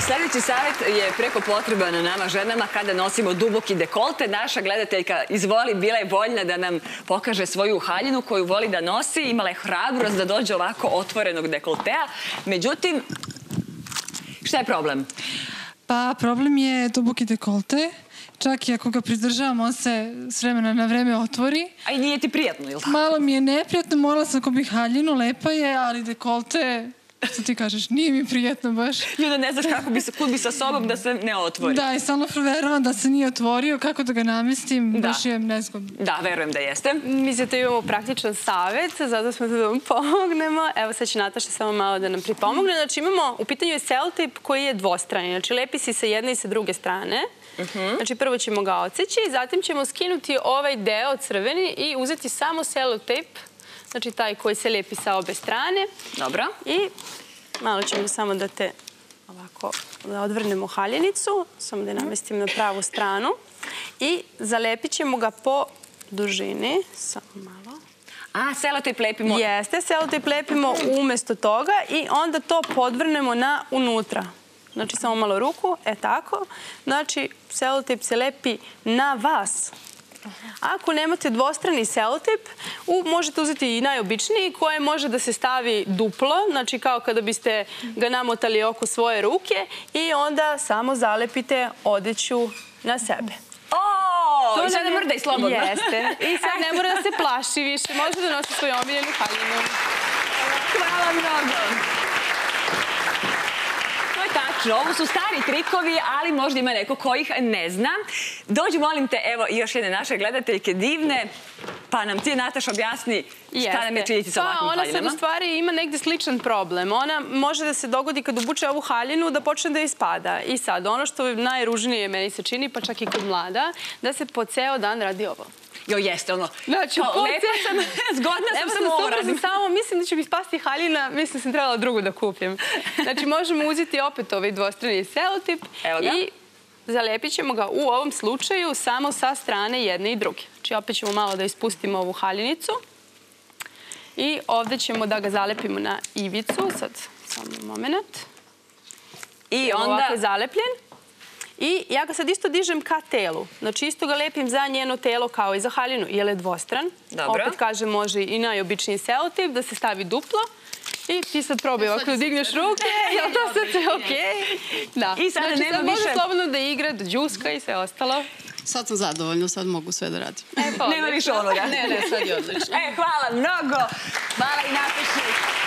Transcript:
Sljedeći savjet je preko potreban na nama ženama kada nosimo duboki dekolte. Naša gledateljka izvoli bila je voljna da nam pokaže svoju haljinu koju voli da nosi. Imala je hrabrost da dođe ovako otvorenog dekoltea. Međutim, šta je problem? Pa problem je duboki dekolte. Čak i ako ga pridržavam, on se s vremena na vreme otvori. A i nije ti prijatno, ili tako? Malo mi je neprijatno, morala sam kupiti haljinu, lepa je, ali dekolte, što ti kažeš, nije mi prijatno baš. I onda ne znaš kako kud bi sa sobom da se ne otvori. Da, i stalno proveravam da se nije otvorio, kako da ga namestim, baš je nezgodno. Da, verujem da jeste. Mislim da imamo praktičan savjet, zato smo da vam pomognemo. Evo sad će Nataša samo malo da nam pripomogne. Znači imamo, u pitanju je selotejp koji je dvostrani, znači lepi si sa jedne i sa druge strane. Znači prvo ćemo ga odseći, zatim ćemo skinuti ovaj deo crveni i uzeti samo selotejp, znači taj koji se lepi sa obe strane. Dobro. I malo ćemo samo da te ovako, da odvrnemo haljenicu, samo da je namestim na pravu stranu. I zalepit ćemo ga po dužini, samo malo. A, selotejp lepimo? Jeste, selotejp lepimo umesto toga i onda to podvrnemo na unutra. Znači, samo malo ruku, tako. Znači, selotejp se lepi na vas. Ako nemate dvostrani selotejp, možete uzeti i najobičniji koje može da se stavi duplo, znači kao kada biste ga namotali oko svoje ruke i onda samo zalepite odeću na sebe. I sad ne mora da je slobodno. Jeste. I sad ne mora da se plaši više. Može da nosi svoju omiljenu haljinu. Hvala mnogo. Ovo su stari trikovi, ali možda ima neko ko ih ne zna. Dođi, molim te, evo još jedne naše gledateljke divne, pa nam ti, Nataša, objasni šta nam je činiti sa ovakvim haljinama. Ona sad u stvari ima negde sličan problem. Ona može da se dogodi kad obuče ovu haljinu da počne da ispada. I sad, ono što najružnije meni se čini, pa čak i kod mlada, da se po ceo dan radi ovo. Jo, jeste, ono, znači, lepa sam, zgodna sam, samo ovo radim. Mislim da će mi spasti haljina, mislim da sam trebala drugu da kupim. Znači, možemo uzeti opet ovaj dvostrani selotip i zalepit ćemo ga u ovom slučaju samo sa strane jedne i druge. Znači, opet ćemo malo da ispustimo ovu haljinicu i ovde ćemo da ga zalepimo na ivicu. Sad, samo moment. I onda... Ovako je zalepljen. I ja ga sad isto dižem ka telu. Znači isto ga lepim za njeno telo kao i za haljinu, jer je dvostran. Opet kažem, može i najobičniji selotejp da se stavi duplo. I ti sad probaj ovako da digneš ruke. Jel to sad sve okej? Da. I sada nema više... Može slobodno da igra, da džuska i sve ostalo. Sad sam zadovoljna, sad mogu sve da radim. Nema više onoga. Ne, sad je odlično. Hvala mnogo. Hvala i Nataši.